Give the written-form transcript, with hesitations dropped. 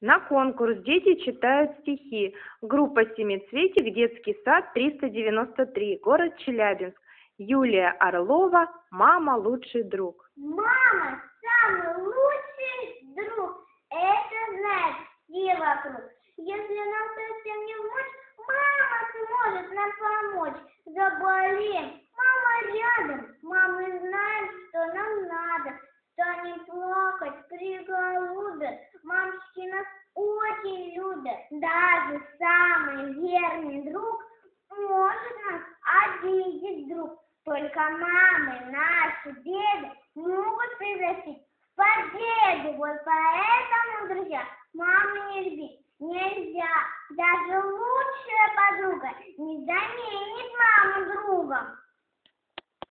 На конкурс дети читают стихи. Группа «Семицветик», детский сад 393, город Челябинск. Юлия Орлова, «Мама лучший друг». Мама самый лучший друг. Это знает все вокруг. Если нам совсем не мочь, мама сможет нам помочь. Заболеем, мама рядом. Мамы знают, что нам надо. Станем плакать, приголубят. Мамочки нас очень любят. Даже самый верный друг может нас обидеть вдруг. Только мамы наши беды могут превратить в победу. Вот поэтому, друзья, маму не любить нельзя. Даже лучшая подруга не заменит маму другом.